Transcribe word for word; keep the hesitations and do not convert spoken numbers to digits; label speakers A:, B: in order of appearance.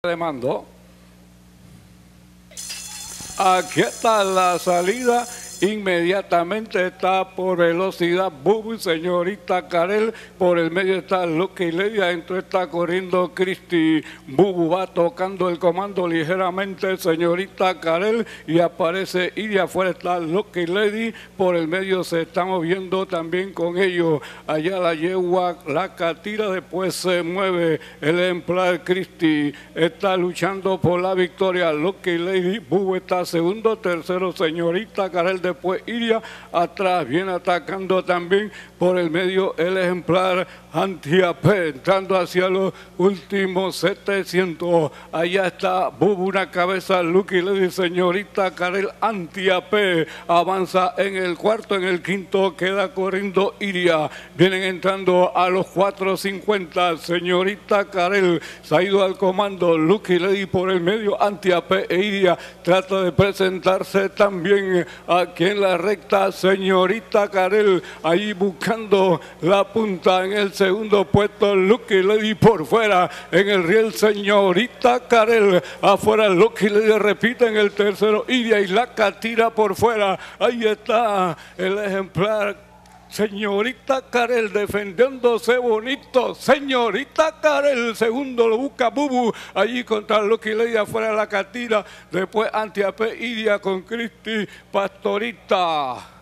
A: de mando. Aquí está la salida. Inmediatamente está por velocidad Bubu, señorita Karel, por el medio está Lucky Lady, adentro está corriendo Cristi. Bubu va tocando el comando ligeramente, señorita Karel, y aparece Iria, afuera está Lucky Lady, por el medio se está moviendo también con ellos. Allá la yegua, la catira, después se mueve el ejemplar Cristi, está luchando por la victoria Lucky Lady. Bubu está segundo, tercero señorita Karel, después Iria, atrás viene atacando también por el medio el ejemplar Anti-A-P, entrando hacia los últimos setecientos. Allá está Bubu, una cabeza, Lucky Lady, señorita Karel, Anti-A-P, avanza en el cuarto, en el quinto queda corriendo Iria. Vienen entrando a los cuatro cincuenta, señorita Karel, se ha ido al comando, Lucky Lady por el medio, Anti-A-P e Iria trata de presentarse también aquí en la recta, señorita Karel, ahí buscando la punta en el segundo puesto, Lucky Lady por fuera, en el riel, señorita Karel, afuera Lucky Lady repite en el tercero, Iria y la catira por fuera, ahí está el ejemplar señorita Karel defendiéndose bonito, señorita Karel, segundo lo busca Bubu, allí contra Lucky Lady afuera de la catira, después Anti-A-P, Iria con Cristi, Pastorita.